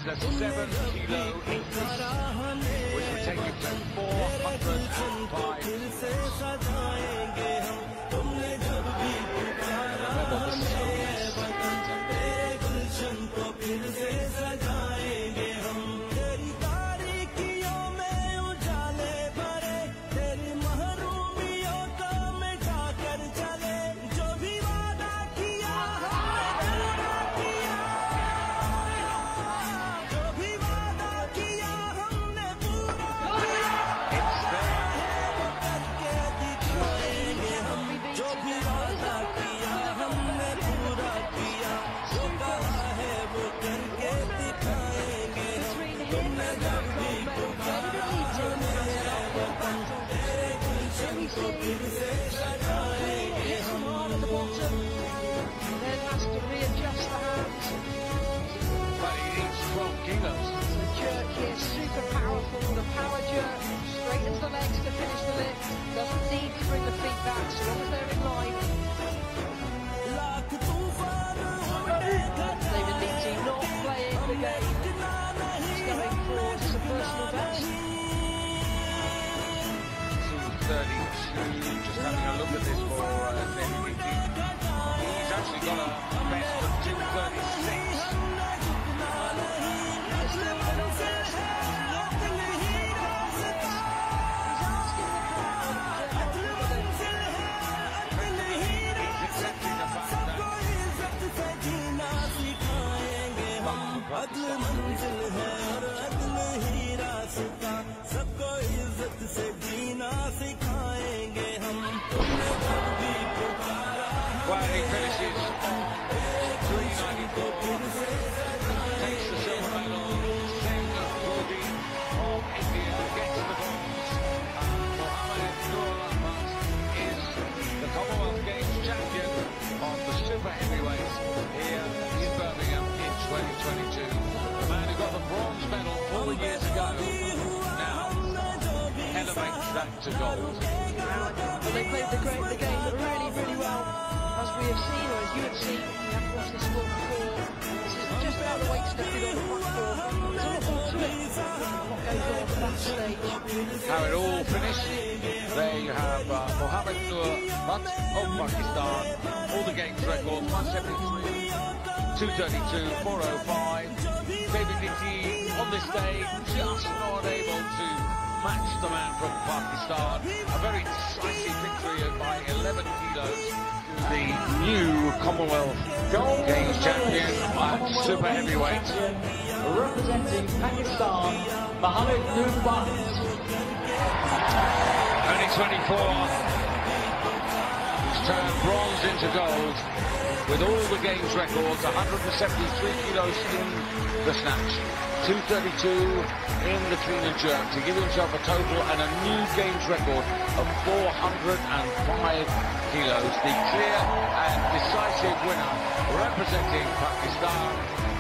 A 7-kilo increase, which would take you to 405. Super powerful, the power jerk, straightens the legs to finish the lift, doesn't need to bring the feet back, as long as they're in line. David Leeting not playing the game, he's going for just a personal best. 2:32, just having a look at this for David Leeting. He's actually got a best of 2:36. अदल मंजिल है और अदल ही रास्ता सबको इज्जत से जीना सिखाएंगे हम तुमने जब भी पुकारा Well, he finishes on 394, takes the silver medal, sends the body of India, gets the bronze. Mohammed Nur Ahmad is the Commonwealth Games champion of the super heavyweights here in Birmingham in 2022. The man who got the bronze medal 4 years ago now elevates that to gold. Well, they played the game really well, as we have seen, or as you have seen. We haven't watched this sport before. This is just about the weight stepping on the platform. There's a lot more to it than what goes on at that stage. How it all finished. There you have Mohammed Nur Ahmad of Pakistan. All the games records: 173, 232, 405. David Leeting on this day just not able to match the man from Pakistan. A very decisive victory by 11 kilos. The new Commonwealth Games champion at super heavyweight. Representing Pakistan, Mohammed Nur Ahmad. Only 24. He's turned bronze into gold with all the games records. 173 kilos in the snatch, 232 in the clean and jerk to give himself a total and a new games record of 405 kilos. The clear and decisive winner representing Pakistan.